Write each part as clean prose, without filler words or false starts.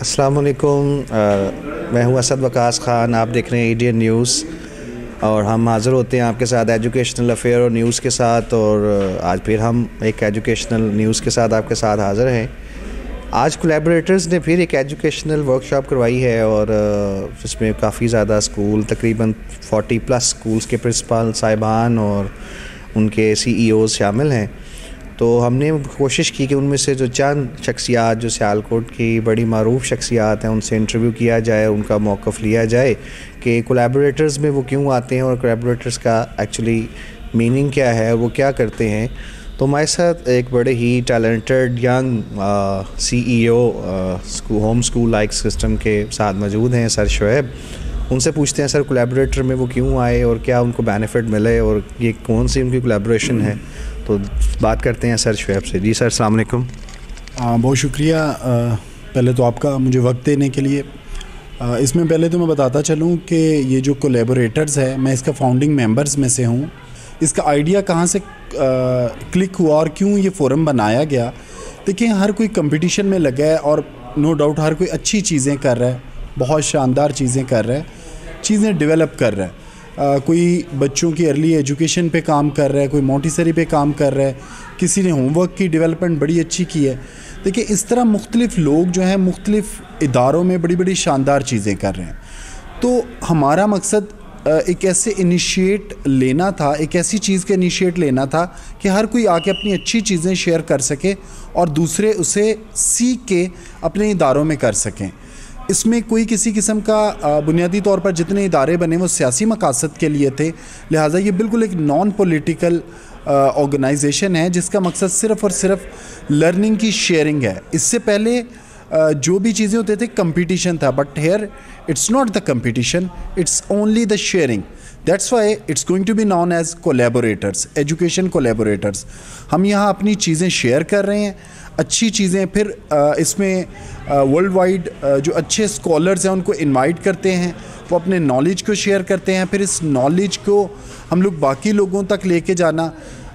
अस्सलाम वालेकुम। मैं हूं असद वकास ख़ान। आप देख रहे हैं ADN न्यूज़ और हम हाज़िर होते हैं आपके साथ एजुकेशनल अफेयर और न्यूज़ के साथ। और आज फिर हम एक एजुकेशनल न्यूज़ के साथ आपके साथ हाज़िर हैं। आज कोलैबोरेटर्स ने फिर एक एजुकेशनल वर्कशॉप करवाई है और इसमें काफ़ी ज़्यादा स्कूल, तकरीबन 40+ स्कूल्स के प्रिंसिपल साहिबान और उनके CEOs शामिल हैं। तो हमने कोशिश की कि उनमें से जो चंद शख्सियात जो सियालकोट की बड़ी मारूफ शख्सियात हैं उनसे इंटरव्यू किया जाए, उनका मौक़िफ़ लिया जाए कि कोलैबोरेटर्स में वो क्यों आते हैं और कोलैबोरेटर्स का एक्चुअली मीनिंग क्या है, वो क्या करते हैं। तो हमारे साथ एक बड़े ही talented young CEO home school like system के साथ मौजूद हैं, सर शुएब। उनसे पूछते हैं सर कोलैबोरेटर में वो क्यों आए और क्या उनको बेनिफिट मिले और ये कौन सी उनकी कोलैबोरेशन है। तो बात करते हैं सर शुएब से। जी सर, अस्सलाम वालेकुम। बहुत शुक्रिया पहले तो आपका मुझे वक्त देने के लिए। इसमें पहले तो मैं बताता चलूँ कि ये जो कोलैबोरेटर्स है, मैं इसका फाउंडिंग मेंबर्स में से हूँ। इसका आइडिया कहाँ से क्लिक हुआ और क्यों ये फोरम बनाया गया। देखिए, हर कोई कंपटीशन में लगा है और नो डाउट हर कोई अच्छी चीज़ें कर रहा है, बहुत शानदार चीज़ें कर रहा है, चीज़ें डेवलप कर रहा है। कोई बच्चों की अर्ली एजुकेशन पे काम कर रहा है, कोई मोंटेसरी पे काम कर रहा है, किसी ने होमवर्क की डेवलपमेंट बड़ी अच्छी की है। देखिए, इस तरह मुख्तलिफ़ लोग जो हैं मुख्तलिफ़ इदारों में बड़ी बड़ी शानदार चीज़ें कर रहे हैं। तो हमारा मकसद एक ऐसे इनिशिएट लेना था, एक ऐसी चीज़ का इनिशिएट लेना था कि हर कोई आके अपनी अच्छी चीज़ें शेयर कर सके और दूसरे उसे सीख के अपने इदारों में कर सकें। इसमें कोई किसी किस्म का बुनियादी तौर पर जितने इदारे बने वो सियासी मकासद के लिए थे, लिहाजा ये बिल्कुल एक नॉन पॉलिटिकल ऑर्गेनाइजेशन है जिसका मकसद सिर्फ़ और सिर्फ लर्निंग की शेयरिंग है। इससे पहले जो भी चीज़ें होते थे कंपटीशन था, but here it's not the competition, it's only the sharing. That's why it's going to be known as collaborators, education collaborators. हम यहाँ अपनी चीज़ें शेयर कर रहे हैं, अच्छी चीज़ें। फिर इसमें वर्ल्ड वाइड जो अच्छे स्कॉलर्स हैं उनको इनवाइट करते हैं, वो अपने नॉलेज को शेयर करते हैं। फिर इस नॉलेज को हम लोग बाकी लोगों तक लेके जाना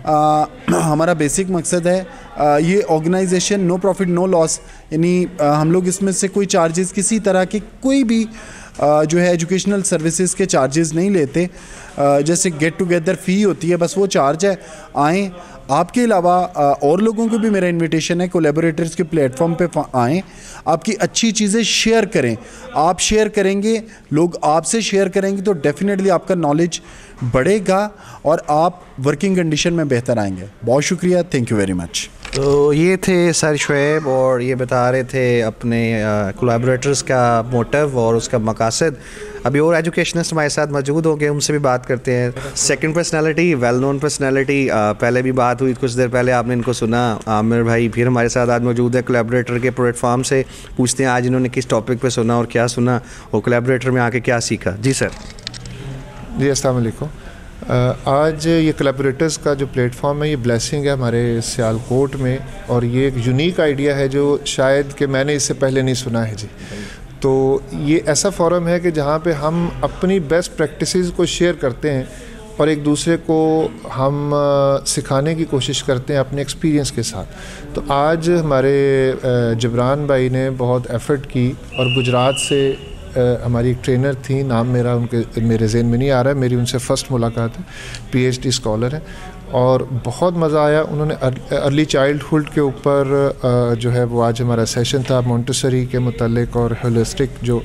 हमारा बेसिक मकसद है। ये organisation no profit no loss, यानी हम लोग इसमें से कोई चार्जेस, किसी तरह की कोई भी जो है एजुकेशनल सर्विसेज के चार्जेस नहीं लेते। जैसे गेट टुगेदर फ़ी होती है, बस वो चार्ज है। आएँ, आपके अलावा और लोगों को भी मेरा इनविटेशन है, कोलैबोरेटर्स के प्लेटफॉर्म पे आएँ, आपकी अच्छी चीज़ें शेयर करें। आप शेयर करेंगे, लोग आपसे शेयर करेंगे तो डेफिनेटली आपका नॉलेज बढ़ेगा और आप वर्किंग कंडीशन में बेहतर आएंगे। बहुत शुक्रिया, थैंक यू वेरी मच। तो ये थे सर शुएब और ये बता रहे थे अपने कोलैबोरेटर्स का मोटिव और उसका मकासद। अभी और एजुकेशनिस्ट हमारे साथ मौजूद होंगे, उनसे भी बात करते हैं। Second personality, well known personality, पहले भी बात हुई कुछ देर पहले, आपने इनको सुना। आमिर भाई फिर हमारे साथ आज मौजूद है कोलैबोरेटर के प्लेटफॉर्म से। पूछते हैं आज इन्होंने किस टॉपिक पे सुना और क्या सुना और कोलैबोरेटर में आके क्या सीखा। जी सर। जी अस्सलाम वालेकुम। आज ये कोलैबोरेटर्स का जो प्लेटफॉर्म है, ये ब्लेसिंग है हमारे सियालकोट में और ये एक यूनिक आइडिया है जो शायद कि मैंने इससे पहले नहीं सुना है। जी, तो ये ऐसा फोरम है कि जहाँ पे हम अपनी बेस्ट प्रैक्टिसेस को शेयर करते हैं और एक दूसरे को हम सिखाने की कोशिश करते हैं अपने एक्सपीरियंस के साथ। तो आज हमारे जबरान भाई ने बहुत एफ़र्ट की और गुजरात से हमारी एक ट्रेनर थी, नाम मेरे ज़हन में नहीं आ रहा है, मेरी उनसे फ़र्स्ट मुलाकात है, PhD स्कॉलर है और बहुत मज़ा आया। उन्होंने अर्ली चाइल्डहुड के ऊपर जो है वो आज हमारा सेशन था, मोंटेसरी के मुतालिक और होलिस्टिक जो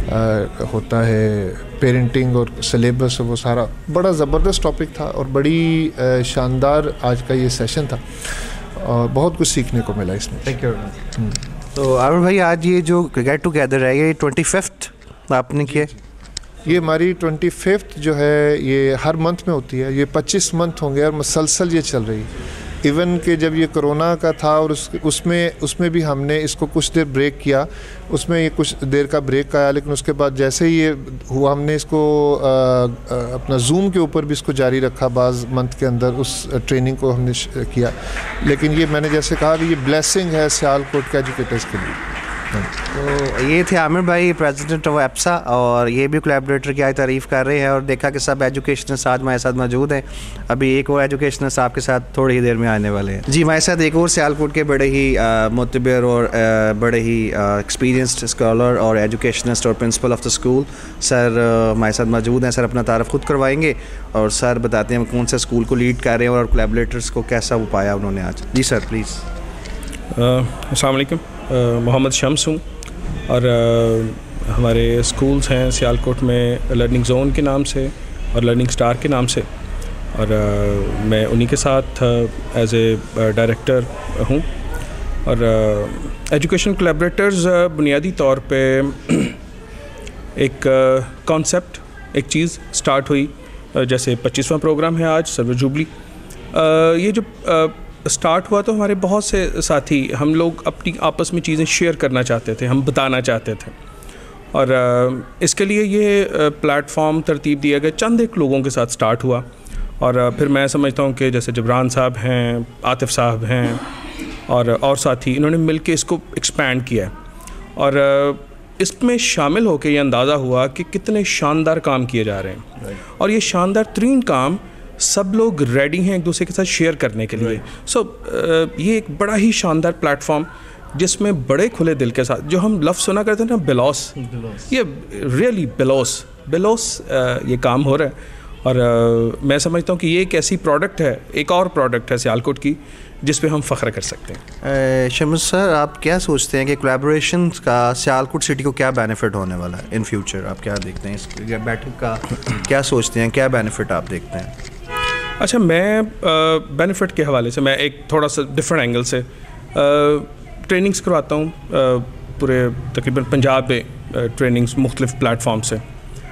होता है पेरेंटिंग और सिलेबस, वो सारा बड़ा ज़बरदस्त टॉपिक था और बड़ी शानदार आज का ये सेशन था और बहुत कुछ सीखने को मिला इसमें। Thank you very much. तो आमिर भाई, आज ये जो गेट टुगेदर है ये 25th आपने किया? ये हमारी 25th जो है ये हर मंथ में होती है। ये 25 मंथ होंगे और मुसलसल ये चल रही है। इवन कि जब ये कोरोना का था और उसमें भी हमने इसको कुछ देर ब्रेक किया, उसमें ये कुछ देर का ब्रेक आया, लेकिन उसके बाद जैसे ही ये हुआ हमने इसको अपना जूम के ऊपर भी इसको जारी रखा। बाज़ मंथ के अंदर उस ट्रेनिंग को हमने किया। लेकिन ये मैंने जैसे कहा कि ये ब्लेसिंग है सियालकोट के एजुकेटर्स के लिए। तो ये थे आमिर भाई, प्रेसिडेंट ऑफ एप्सा, और ये भी कोलैबोरेटर की आज तारीफ़ कर रहे हैं और देखा कि सब एजुकेशनल साथ हमारे साथ मौजूद हैं। अभी एक और एजुकेशनल साहब के साथ थोड़ी ही देर में आने वाले हैं। जी, हमारे साथ एक और सियालकोट के बड़े ही मोतबर और बड़े ही एक्सपीरियंस्ड स्कॉलर और एजुकेशनिस्ट और principal of the school sir हमारे साथ मौजूद हैं। सर अपना तारफ़ खुद करवाएंगे और सर बताते हैं कौन सा स्कूल को लीड कर रहे हैं और कोलैबोरेटर्स को कैसा वो पाया उन्होंने आज। जी सर प्लीज़। अस्सलाम वालेकुम, मोहम्मद शम्स हूँ और हमारे स्कूल्स हैं सियालकोट में लर्निंग जोन के नाम से और लर्निंग स्टार के नाम से, और मैं उन्हीं के साथ एज ए डायरेक्टर हूँ। और एजुकेशन कोलैबोरेटर्स बुनियादी तौर पे एक कॉन्सेप्ट, एक चीज़ स्टार्ट हुई, जैसे 25वां प्रोग्राम है आज सिल्वर जुबली। ये जो स्टार्ट हुआ तो हमारे बहुत से साथी, हम लोग अपनी आपस में चीज़ें शेयर करना चाहते थे, हम बताना चाहते थे, और इसके लिए ये प्लेटफॉर्म तरतीब दिया गया। चंद एक लोगों के साथ स्टार्ट हुआ और फिर मैं समझता हूँ कि जैसे जबरान साहब हैं, आतिफ साहब हैं और साथी, इन्होंने मिलके इसको एक्सपैंड किया है और इसमें शामिल होकर ये अंदाज़ा हुआ कि कितने शानदार काम किए जा रहे हैं और ये शानदार तरीन काम सब लोग रेडी हैं एक दूसरे के साथ शेयर करने के लिए। ये एक बड़ा ही शानदार प्लेटफॉर्म जिसमें बड़े खुले दिल के साथ, जो हम लफ्ज़ सुना करते हैं ना बिलौस, ये रियली बिलौस ये काम हो रहा है। और मैं समझता हूँ कि ये एक ऐसी प्रोडक्ट है, एक और प्रोडक्ट है सियालकोट की, जिस पे हम फ़ख्र कर सकते हैं। शम्स सर, आप क्या सोचते हैं कि कोलैबोरेशन का सियालकोट सिटी को क्या बेनिफिट होने वाला है इन फ्यूचर? आप क्या देखते हैं इस बैठक का, क्या सोचते हैं, क्या बेनिफिट आप देखते हैं? अच्छा, मैं बेनिफिट के हवाले से मैं एक थोड़ा सा डिफरेंट एंगल से ट्रेनिंग्स करवाता हूँ पूरे तकरीबन पंजाब में, ट्रेनिंग्स मुख्तलिफ प्लेटफॉर्म से।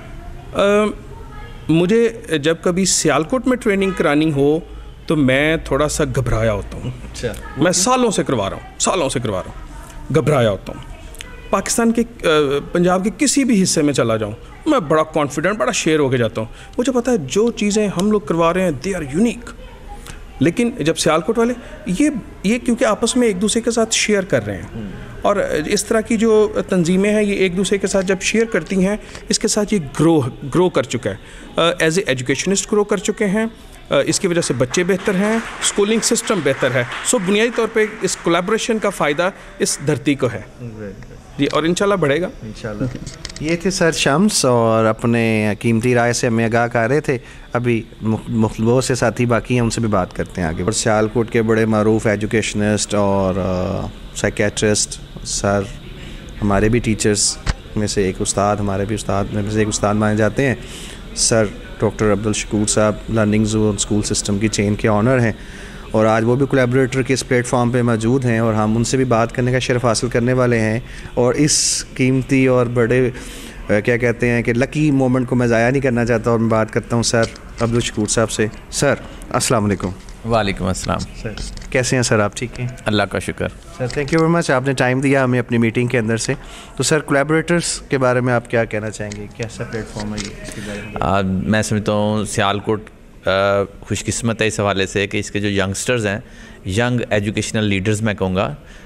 मुझे जब कभी सियालकोट में ट्रेनिंग करानी हो तो मैं थोड़ा सा घबराया होता हूँ। अच्छा, मैं सालों से करवा रहा हूँ, घबराया होता हूँ। पाकिस्तान के पंजाब के किसी भी हिस्से में चला जाऊँ, मैं बड़ा कॉन्फिडेंट, बड़ा शेयर होके जाता हूँ। मुझे पता है जो चीज़ें हम लोग करवा रहे हैं दे आर यूनिक। लेकिन जब सियालकोट वाले ये क्योंकि आपस में एक दूसरे के साथ शेयर कर रहे हैं और इस तरह की जो तंजीमें हैं ये एक दूसरे के साथ जब शेयर करती हैं, इसके साथ ये ग्रो कर चुका है, एज ए एजुकेशनिस्ट ग्रो कर चुके हैं। इसकी वजह से बच्चे बेहतर हैं, स्कूलिंग सिस्टम बेहतर है। सो बुनियादी तौर पे इस कोलैबोरेशन का फ़ायदा इस धरती को है जी, और इंशाल्लाह बढ़ेगा इंशाल्लाह। ये थे सर शम्स और अपने कीमती राय से हमें आगाह कर रहे थे। अभी बहुत से साथी बाकी हैं, उनसे भी बात करते हैं आगे। और सियालकोट के बड़े मरूफ एजुकेशनिस्ट और साइकेट्रिस्ट सर, हमारे भी टीचर्स में से एक उस्ताद, हमारे भी उस्ताद में से एक उस्ताद माने जाते हैं, sir doctor Abdul Shakoor sahab learning zone school system की चेन के ऑनर हैं और आज वो भी कोलैबोरेटर के इस प्लेटफॉर्म पे मौजूद हैं और हम उनसे भी बात करने का शर्फ हासिल करने वाले हैं। और इस कीमती और बड़े क्या कहते हैं कि लकी मोमेंट को मैं ज़ाया नहीं करना चाहता और मैं बात करता हूँ सर अब्दुल शकूर साहब से। सर अस्सलाम वालेकुम। वालेकुम अस्सलाम। सर कैसे हैं सर आप? ठीक हैं, अल्लाह का शुक्र। Sir thank you very much, आपने टाइम दिया हमें अपनी मीटिंग के अंदर से। तो सर कोलैबोरेटर्स के बारे में आप क्या कहना चाहेंगे, कैसा प्लेटफॉर्म है ये, इसके बारे में? मैं समझता हूँ सियालकोट खुशकिस्मत है इस हवाले से कि इसके जो यंगस्टर्स हैं, यंग एजुकेशनल लीडर्स मैं कहूँगा,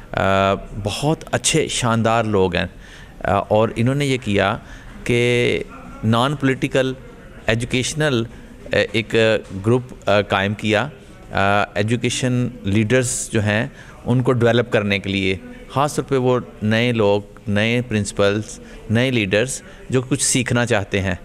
बहुत अच्छे शानदार लोग हैं और इन्होंने ये किया कि नॉन पॉलिटिकल एजुकेशनल एक ग्रुप कायम किया एजुकेशन लीडर्स जो हैं उनको डेवलप करने के लिए। ख़ास तौर पे वो नए लोग, नए प्रिंसिपल्स, नए लीडर्स जो कुछ सीखना चाहते हैं।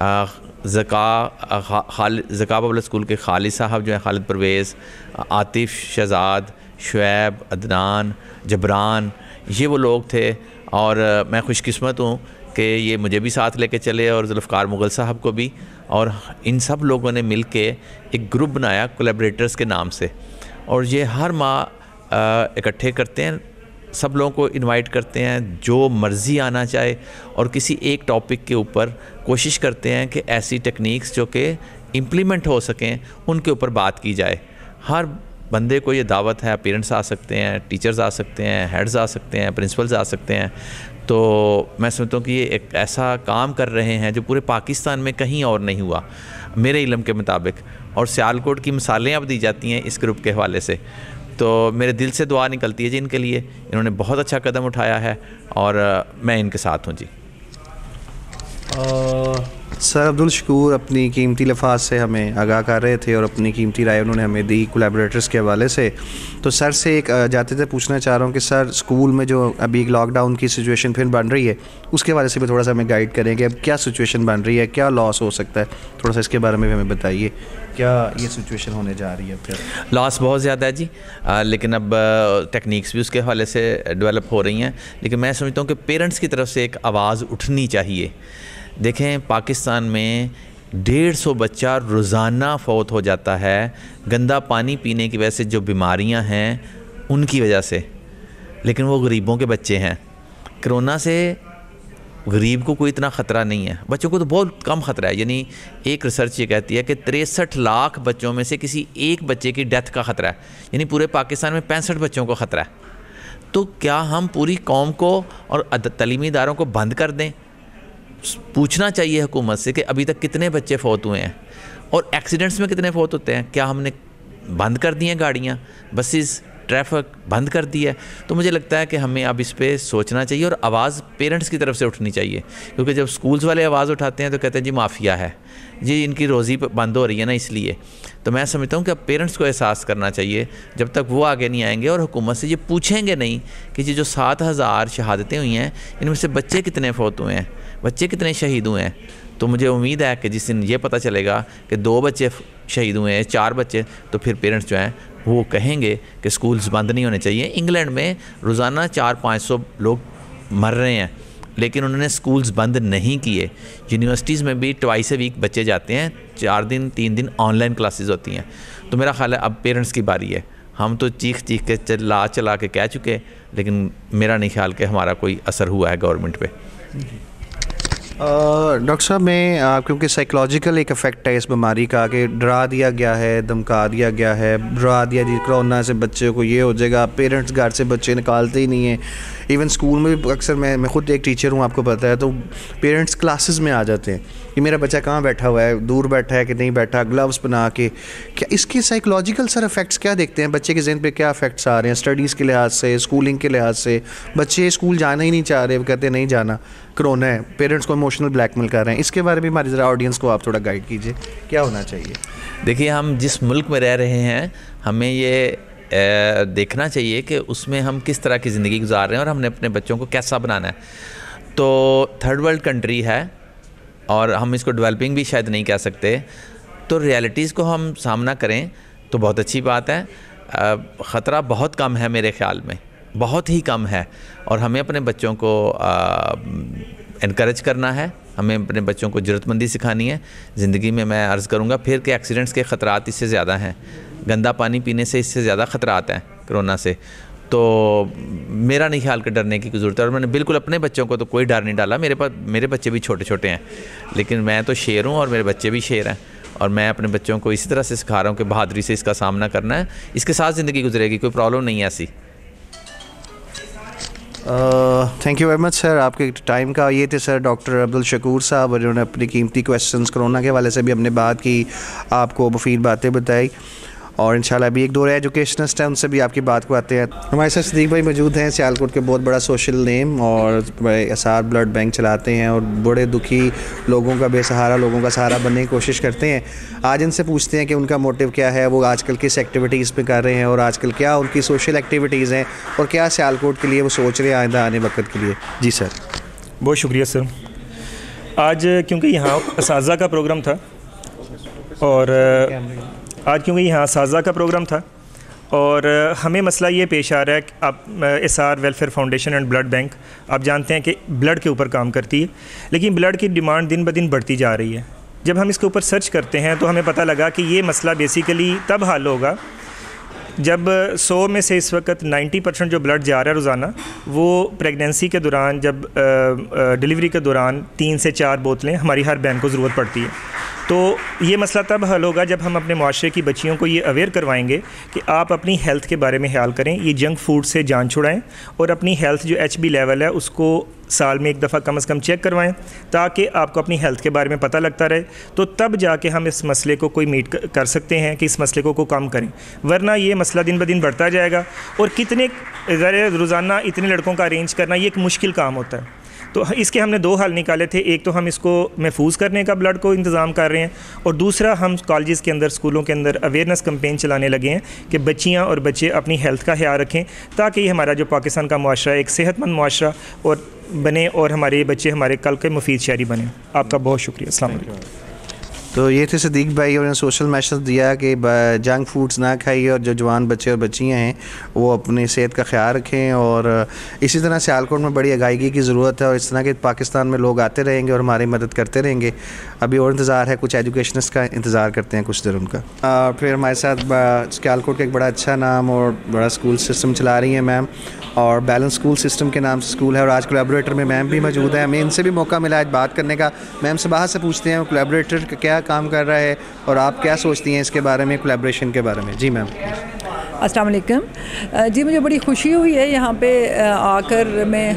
ज़का पब्लिक स्कूल के खालिद साहब जो हैं, खालिद परवेज़, आतिफ, शहजाद, शुएब, अदनान, जबरान, ये वो लोग थे और मैं खुशकिस्मत हूँ कि ये मुझे भी साथ लेके चले और जुल्फ़कार मुग़ल साहब को भी, और इन सब लोगों ने मिल के एक ग्रुप बनाया कोलैबोरेटर्स के नाम से और ये हर माह इकट्ठे करते हैं, सब लोगों को इनवाइट करते हैं, जो मर्ज़ी आना चाहे और किसी एक टॉपिक के ऊपर कोशिश करते हैं कि ऐसी टेक्निक्स जो कि इम्प्लीमेंट हो सकें उनके ऊपर बात की जाए। हर बंदे को ये दावत है, पेरेंट्स आ सकते हैं, टीचर्स आ सकते हैं, हेड्स आ सकते हैं, प्रिंसिपल्स आ सकते हैं। तो मैं समझता हूँ कि ये एक ऐसा काम कर रहे हैं जो पूरे पाकिस्तान में कहीं और नहीं हुआ मेरे इल्म के मुताबिक, और सियालकोट की मिसालें अब दी जाती हैं इस ग्रुप के हवाले से। तो मेरे दिल से दुआ निकलती है जी इनके लिए, इन्होंने बहुत अच्छा कदम उठाया है और मैं इनके साथ हूँ जी। सर अब्दुल शकूर अपनी कीमती लफाज से हमें आगाह कर रहे थे और अपनी कीमती राय उन्होंने हमें दी कोलैबोरेटर्स के हवाले से। तो सर से एक जाते थे पूछना चाह रहा हूँ कि सर स्कूल में जो अभी लॉकडाउन की सिचुएशन फिर बन रही है उसके हवाले से भी थोड़ा सा हमें गाइड करें कि अब क्या सिचुएशन बन रही है, क्या लॉस हो सकता है, थोड़ा सा इसके बारे में भी हमें बताइए, क्या ये सिचुएशन होने जा रही है फिर? लॉस बहुत ज़्यादा है जी, लेकिन अब टेक्निक्स भी उसके हवाले से डेवलप हो रही हैं, लेकिन मैं समझता हूँ कि पेरेंट्स की तरफ से एक आवाज़ उठनी चाहिए। देखें पाकिस्तान में 150 बच्चा रोज़ाना फौत हो जाता है गंदा पानी पीने की वजह से, जो बीमारियां हैं उनकी वजह से, लेकिन वो गरीबों के बच्चे हैं। कोरोना से गरीब को कोई इतना ख़तरा नहीं है, बच्चों को तो बहुत कम ख़तरा है। यानी एक रिसर्च ये कहती है कि 63 लाख बच्चों में से किसी एक बच्चे की डेथ का ख़तरा है, यानी पूरे पाकिस्तान में 65 बच्चों को ख़तरा है। तो क्या हम पूरी कौम को और तलीमी इदारों को बंद कर दें? पूछना चाहिए हुकूमत से कि अभी तक कितने बच्चे फौत हुए हैं और एक्सीडेंट्स में कितने फौत होते हैं। क्या हमने बंद कर दी हैं गाड़ियाँ, बसेस, ट्रैफिक बंद कर दी है? तो मुझे लगता है कि हमें अब इस पे सोचना चाहिए और आवाज़ पेरेंट्स की तरफ से उठनी चाहिए, क्योंकि जब स्कूल्स वाले आवाज़ उठाते हैं तो कहते हैं जी माफिया है जी, इनकी रोज़ी बंद हो रही है ना इसलिए। तो मैं समझता हूँ कि अब पेरेंट्स को एहसास करना चाहिए, जब तक वो आगे नहीं आएंगे और हुकूमत से ये पूछेंगे नहीं कि जी जो 7000 शहादतें हुई हैं इनमें से बच्चे कितने फौत हुए हैं, बच्चे कितने शहीद हुए हैं, तो मुझे उम्मीद है कि जिस दिन ये पता चलेगा कि 2 बच्चे शहीद हुए हैं, 4 बच्चे, तो फिर पेरेंट्स जो हैं वो कहेंगे कि स्कूल्स बंद नहीं होने चाहिए। इंग्लैंड में रोज़ाना 400-500 लोग मर रहे हैं, लेकिन उन्होंने स्कूल्स बंद नहीं किए। यूनिवर्सिटीज़ में भी ट्वाइस ए वीक बच्चे जाते हैं, 4 दिन 3 दिन ऑनलाइन क्लासेस होती हैं। तो मेरा ख्याल है अब पेरेंट्स की बारी है। हम तो चीख के चला के कह चुके, लेकिन मेरा नहीं ख्याल कि हमारा कोई असर हुआ है गवर्नमेंट पे। डॉक्टर साहब मैं क्योंकि साइकोलॉजिकल एक इफ़ेक्ट है इस बीमारी का कि डरा दिया गया है, धमका दिया गया है, डरा दिया जी कोरोना से बच्चे को ये हो जाएगा, पेरेंट्स घर से बच्चे निकालते ही नहीं हैं। इवन स्कूल में भी अक्सर मैं खुद एक टीचर हूँ आपको पता है, तो पेरेंट्स क्लासेस में आ जाते हैं कि मेरा बच्चा कहाँ बैठा हुआ है, दूर बैठा है कि नहीं बैठा, ग्लव्स बना के। क्या इसके साइकोलॉजिकल सर इफ़ेक्ट्स क्या देखते हैं, बच्चे के ज़हन पे क्या इफ़ेक्ट्स आ रहे हैं स्टडीज़ के लिहाज से, स्कूलिंग के लिहाज से? बच्चे स्कूल जाना ही नहीं चाह रहे, वो कहते हैं नहीं जाना, कोरोना है, पेरेंट्स को इमोशनल ब्लैकमेल कर रहे हैं। इसके बारे में हमारी ज़रा ऑडियंस को आप थोड़ा गाइड कीजिए, क्या होना चाहिए? देखिए हम जिस मुल्क में रह रहे हैं हमें ये देखना चाहिए कि उसमें हम किस तरह की ज़िंदगी गुजार रहे हैं और हमने अपने बच्चों को कैसा बनाना है। तो थर्ड वर्ल्ड कंट्री है और हम इसको डेवलपिंग भी शायद नहीं कह सकते, तो रियलिटीज़ को हम सामना करें तो बहुत अच्छी बात है। ख़तरा बहुत कम है मेरे ख़्याल में, बहुत ही कम है, और हमें अपने बच्चों को इनकरेज करना है, हमें अपने बच्चों को ज़रूरतमंदी सिखानी है। ज़िंदगी में मैं अर्ज़ करूँगा फिर कि एक्सीडेंट्स के ख़तरात इससे ज़्यादा हैं, गंदा पानी पीने से इससे ज़्यादा ख़तरात हैं कोरोना से। तो मेरा नहीं ख्याल कि डरने की ज़रूरत है, और मैंने बिल्कुल अपने बच्चों को तो कोई डर नहीं डाला। मेरे बच्चे भी छोटे छोटे हैं, लेकिन मैं तो शेर हूँ और मेरे बच्चे भी शेर हैं, और मैं अपने बच्चों को इसी तरह से सिखा रहा हूँ कि बहादुरी से इसका सामना करना है, इसके साथ ज़िंदगी गुजरेगी, कोई प्रॉब्लम नहीं है ऐसी। Thank you very much sir आपके टाइम का। ये थे सर डॉक्टर अब्दुल शकूर साहब, और उन्होंने अपनी कीमती क्वेश्चंस कोरोना के हवाले से भी हमने बात की, आपको मुफीद बातें बताई, और इंशाल्लाह अभी 1-2 एजुकेशनिस्ट हैं उनसे भी आपकी बात को आते हैं। हमारे साथ सदीक भाई मौजूद हैं, सियालकोट के बहुत बड़ा सोशल नेम, और बड़े एसआर ब्लड बैंक चलाते हैं और बड़े दुखी लोगों का, बेसहारा लोगों का सहारा बनने की कोशिश करते हैं। आज इनसे पूछते हैं कि उनका मोटिव क्या है, वो आजकल किस एक्टिविटीज़ पे कर रहे हैं, और आजकल क्या उनकी सोशल एक्टिविटीज़ हैं, और क्या सियालकोट के लिए वो सोच रहे हैं आइंदा आने वक्त के लिए। जी सर। बहुत शुक्रिया सर। आज क्योंकि यहाँ असाज़ा का प्रोग्राम था, और आज क्योंकि यहाँ साज़ा का प्रोग्राम था, और हमें मसला ये पेश आ रहा है कि आप SR welfare foundation and blood bank, आप जानते हैं कि ब्लड के ऊपर काम करती है, लेकिन ब्लड की डिमांड दिन ब दिन बढ़ती जा रही है। जब हम इसके ऊपर सर्च करते हैं तो हमें पता लगा कि ये मसला बेसिकली तब हल होगा जब 100 में से इस वक्त 90% जो ब्लड जा रहा है रोज़ाना, वो प्रेगनेंसी के दौरान, जब डिलीवरी के दौरान 3 से 4 बोतलें हमारी हर बहन को ज़रूरत पड़ती है। तो ये मसला तब हल होगा जब हम अपने माशरे की बच्चियों को ये अवेयर करवाएंगे कि आप अपनी हेल्थ के बारे में ख्याल करें, ये जंक फूड से जान छुड़ाएं और अपनी हेल्थ जो HB लेवल है उसको साल में एक दफ़ा कम से कम चेक करवाएं ताकि आपको अपनी हेल्थ के बारे में पता लगता रहे। तो तब जाके हम इस मसले को कोई मीट कर सकते हैं कि इस मसले को कम करें, वरना ये मसला दिन ब दिन बढ़ता जाएगा। और कितने रोज़ाना इतने लड़कों का अरेंज करना ये एक मुश्किल काम होता है। तो इसके हमने 2 हल निकाले थे। एक तो हम इसको महफूज करने का ब्लड को इंतज़ाम कर रहे हैं, और दूसरा हम कॉलेज़ के अंदर, स्कूलों के अंदर अवेयरनेस कैंपेन चलाने लगे हैं कि बच्चियां और बच्चे अपनी हेल्थ का ख्याल रखें ताकि ये हमारा जो पाकिस्तान का मुआशरा है एक सेहतमंद मुआशरा और बने और हमारे बच्चे हमारे कल के मुफीद शहरी बने। आपका बहुत शुक्रिया। अस्सलाम वालेकुम। तो ये थे सदीक भाई, और उन्होंने सोशल मैसेज दिया कि जंक फूड्स ना खाइए और जो जवान बच्चे और बच्चियाँ हैं वो अपनी सेहत का ख्याल रखें। और इसी तरह सियालकोट में बड़ी आगाही की ज़रूरत है और इस तरह के पाकिस्तान में लोग आते रहेंगे और हमारी मदद करते रहेंगे। अभी और इंतज़ार है, कुछ एजुकेशनिस्ट का इंतज़ार करते हैं कुछ देर उनका। फिर हमारे साथ सियालकोट का एक बड़ा अच्छा नाम और बड़ा स्कूल सिस्टम चला रही हैं मैम, और बैलेंस स्कूल सिस्टम के नाम से स्कूल है, और आज कोलैबोरेटर में मैम भी मौजूद है। हमें इनसे भी मौका मिला आज बात करने का। मैम से बाहर से पूछते हैं कोलैबोरेटर का क्या काम कर रहा है और आप क्या सोचती हैं इसके बारे में, कोलैबोरेशन के बारे में। जी मैम। अस्सलाम वालेकुम। जी मुझे बड़ी खुशी हुई है यहाँ पे आकर। मैं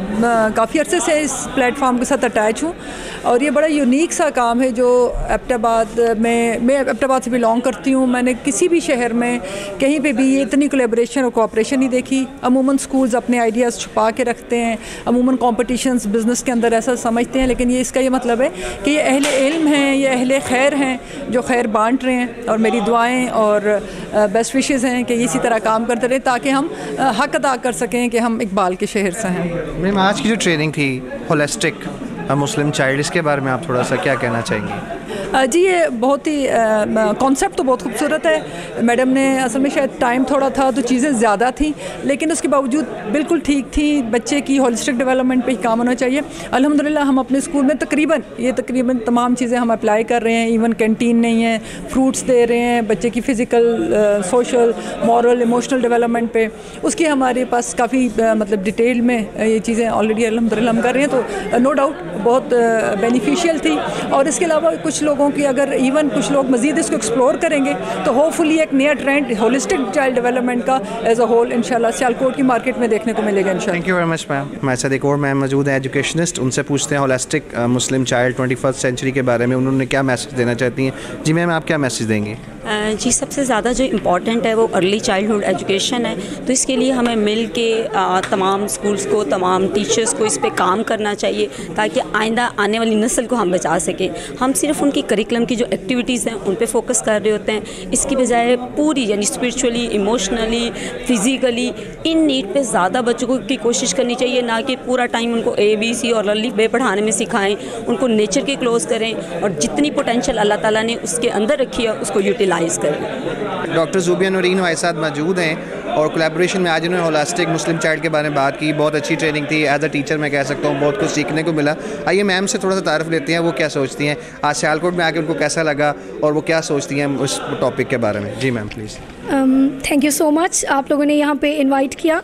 अब काफ़ी अरसे से इस प्लेटफॉर्म के साथ अटैच हूँ और ये बड़ा यूनिक सा काम है जो एबटाबाद में, मैं एबटाबाद से बिलोंग करती हूँ। मैंने किसी भी शहर में कहीं पे भी ये इतनी कोलैबोरेशन और कोऑपरेशन नहीं देखी। अमूमन स्कूल्स अपने आइडियाज़ छुपा के रखते हैं, अमूमन कॉम्पिटिशन्स बिज़नेस के अंदर ऐसा समझते हैं, लेकिन ये इसका ये मतलब है कि ये अहले इल्म हैं, ये अहले खैर हैं जो खैर बांट रहे हैं। और मेरी दुआएँ और बेस्ट विशेज़ हैं कि इसी तरह काम करते रहे ताकि हम हक अदा कर सकें कि हम इकबाल के शहर से हैं। मैम आज की जो ट्रेनिंग थी होलिस्टिक मुस्लिम चाइल्ड, इसके बारे में आप थोड़ा सा क्या कहना चाहेंगी? जी ये बहुत ही कॉन्सेप्ट तो बहुत खूबसूरत है। मैडम ने असल में शायद टाइम थोड़ा था तो चीज़ें ज़्यादा थी, लेकिन उसके बावजूद बिल्कुल ठीक थी। बच्चे की होलिस्टिक डेवलपमेंट पे ही काम होना चाहिए। अल्हम्दुलिल्लाह हम अपने स्कूल में तकरीबन तमाम चीज़ें हम अप्लाई कर रहे हैं। इवन कैंटीन नहीं है, फ्रूट्स दे रहे हैं बच्चे की physical, social, moral, emotional development पे। उसकी हमारे पास काफ़ी मतलब डिटेल में ये चीज़ें ऑलरेडी अल्हम्दुलिल्लाह हम कर रहे हैं। तो नो डाउट बहुत बेनिफिशियल थी। और इसके अलावा कुछ लोगों की अगर इवन कुछ लोग मज़ीद इसको एक्सप्लोर करेंगे तो होपफुली एक नया ट्रेंड होलिस्टिक चाइल्ड डेवलपमेंट का एज अ होल इंशाल्लाह सियालकोट की मार्केट में देखने को मिलेगा इंशाल्लाह। Thank you very much ma'am. हमारे साथ एक और मैम मौजूद है एजुकेशनिस्ट, उनसे पूछते हैं होलिस्टिक मुस्लिम चाइल्ड 21st सेंचुरी के बारे में उन्होंने क्या मैसेज देना चाहती हैं। जी मैम, आप क्या मैसेज देंगी? जी सबसे ज़्यादा जो इम्पॉर्टेंट है वो अर्ली चाइल्डहुड एजुकेशन है। तो इसके लिए हमें मिल के तमाम स्कूल्स को, तमाम टीचर्स को इस पे काम करना चाहिए ताकि आइंदा आने वाली नस्ल को हम बचा सकें। हम सिर्फ उनकी करिकुलम की जो एक्टिविटीज़ हैं उन पे फोकस कर रहे होते हैं, इसकी बजाय पूरी यानी spiritually, emotionally, physically in need पे ज़्यादा बच्चों की कोशिश करनी चाहिए, ना कि पूरा टाइम उनको ABC और अलिफ बे पढ़ाने में सिखाएँ। उनको नेचर के क्लोज करें और जितनी पोटेंशियल अल्लाह ताला ने उसके अंदर रखी है उसको यूटिलाइज़ करें। डॉक्टर ज़ुबिया नूरीन हमारे साथ मौजूद हैं और कोलैबोरेशन में आज उन्होंने होलिस्टिक मुस्लिम चाइल्ड के बारे में बात की। बहुत अच्छी ट्रेनिंग थी। एज अ टीचर मैं कह सकता हूँ बहुत कुछ सीखने को मिला। आइए मैम से थोड़ा सा तारुफ लेते हैं, वो क्या सोचती हैं आज सियालकोट में आके, उनको कैसा लगा और वो क्या सोचती हैं उस टॉपिक के बारे में। जी ma'am please. Thank you so much, आप लोगों ने यहाँ पे इनवाइट किया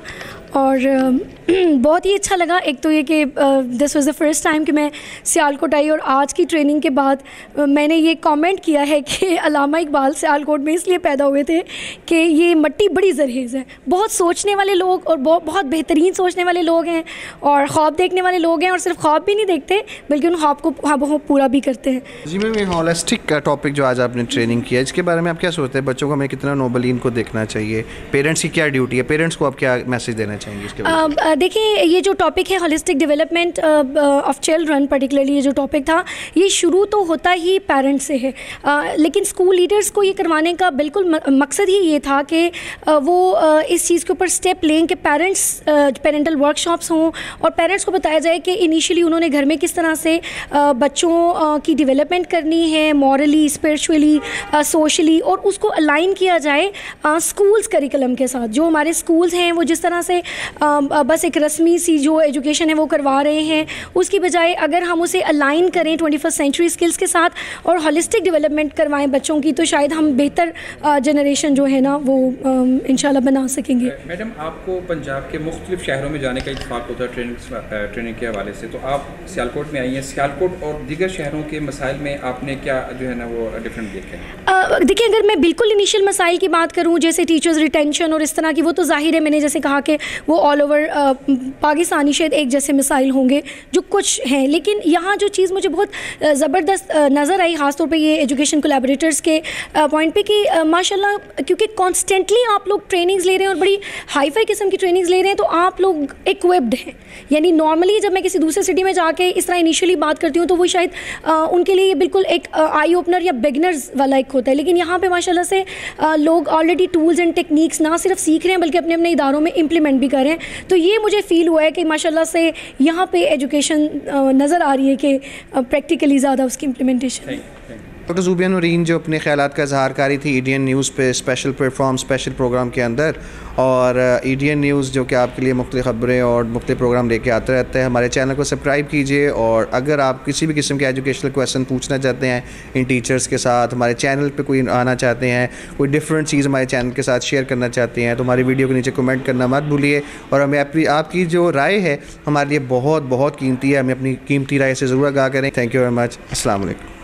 और बहुत ही अच्छा लगा। एक तो ये कि this was the first time कि मैं सियालकोट आई और आज की ट्रेनिंग के बाद मैंने ये कमेंट किया है कि अल्लामा इकबाल सियालकोट में इसलिए पैदा हुए थे कि ये मट्टी बड़ी ज़रखेज़ है। बहुत सोचने वाले लोग और बहुत बेहतरीन सोचने वाले लोग हैं और ख्वाब देखने वाले लोग हैं, और सिर्फ ख्वाब भी नहीं देखते बल्कि उन ख्वाब को पूरा भी करते हैं। जी मैम, ये होलिस्टिक का टॉपिक जो आज आपने ट्रेनिंग किया इसके बारे में आप क्या सोचते हैं? बच्चों को हमें कितना नोबली इनको देखना चाहिए? पेरेंट्स की क्या ड्यूटी है? पेरेंट्स को आप क्या मैसेज देना चाहेंगे इसके बारे में? देखिए ये जो टॉपिक है holistic development of children, particularly ये जो टॉपिक था ये शुरू तो होता ही पेरेंट्स से है, लेकिन स्कूल लीडर्स को ये करवाने का बिल्कुल मकसद ही ये था कि वो इस चीज़ के ऊपर स्टेप लें कि पेरेंटल वर्कशॉप्स हों और पेरेंट्स को बताया जाए कि इनिशियली उन्होंने घर में किस तरह से बच्चों की डेवलपमेंट करनी है, मॉरली, स्पिरिचुअली, सोशली, और उसको अलाइन किया जाए स्कूल्स करिकुलम के साथ। जो हमारे स्कूल्स हैं वो जिस तरह से बस एक रस्मी सी जो एजुकेशन है वो करवा रहे हैं, उसकी बजाय अगर हम उसे अलाइन करें 21st सेंचुरी स्किल्स के साथ और हॉलिस्टिक डेवलपमेंट करवाएं बच्चों की, तो शायद हम बेहतर जनरेशन जो है ना वो इंशाल्लाह बना सकेंगे। मैडम, आपको पंजाब के मुख्तलिफ शहरों में जाने का इत्तेफाक होता है ट्रेनिंग के हवाले से, तो आप सियालकोट में आई हैं, सियालकोट और दीगर शहरों के मसाइल में आपने क्या जो है ना वो डिफरेंट देखे हैं? देखिए, अगर मैं बिल्कुल इनिशियल मसाइल की बात करूँ जैसे टीचर्स रिटेंशन और इस तरह की, वो तो जाहिर है मैंने जैसे कहा कि वो ऑल ओवर पाकिस्तानी शायद एक जैसे मसाइल होंगे जो कुछ हैं, लेकिन यहाँ जो चीज़ मुझे बहुत ज़बरदस्त नज़र आई ख़ासतौर पे ये एजुकेशन कोलैबोरेटर्स के पॉइंट पे कि माशाल्लाह क्योंकि कॉन्स्टेंटली आप लोग ट्रेनिंग्स ले रहे हैं और बड़ी हाई फाई किस्म की ट्रेनिंग्स ले रहे हैं, तो आप लोग इक्विप्ड हैं। यानी नॉर्मली जब मैं किसी दूसरे सिटी में जाके इस तरह इनिशियली बात करती हूँ तो वो शायद उनके लिए ये बिल्कुल एक आई ओपनर या बिगनर्स वाला एक होता है, लेकिन यहाँ पे माशाल्लाह से लोग ऑलरेडी टूल्स एंड टेक्निक्स ना सिर्फ सीख रहे हैं बल्कि अपने अपने इदारों में इम्प्लीमेंट भी कर रहे हैं। तो ये मुझे फ़ील हुआ है कि माशाल्लाह से यहाँ पे एजुकेशन नज़र आ रही है कि प्रैक्टिकली ज़्यादा उसकी इम्प्लीमेंटेशन। डॉक्टर ज़ुबिया नूरीन जो अपने ख्यालात का इज़हार करी थी EDN न्यूज़ पे स्पेशल प्रोग्राम के अंदर, और EDN न्यूज़ जो कि आपके लिए मुख्तलिफ़ ख़बरें और मुख्तलिफ़ प्रोग्राम लेके आते रहते हैं। हमारे चैनल को सब्सक्राइब कीजिए, और अगर आप किसी भी किस्म के एजुकेशनल क्वेश्चन पूछना चाहते हैं इन टीचर्स के साथ, हमारे चैनल पे कोई आना चाहते हैं, कोई डिफरेंट चीज़ हमारे चैनल के साथ शेयर करना चाहते हैं, तो हमारी वीडियो के नीचे कमेंट करना मत भूलिए। और हमें आपकी जो राय है हमारे लिए बहुत बहुत कीमती है, हमें अपनी कीमती राय से ज़रूर आगाह करें। Thank you very much. अस्सलाम वालेकुम।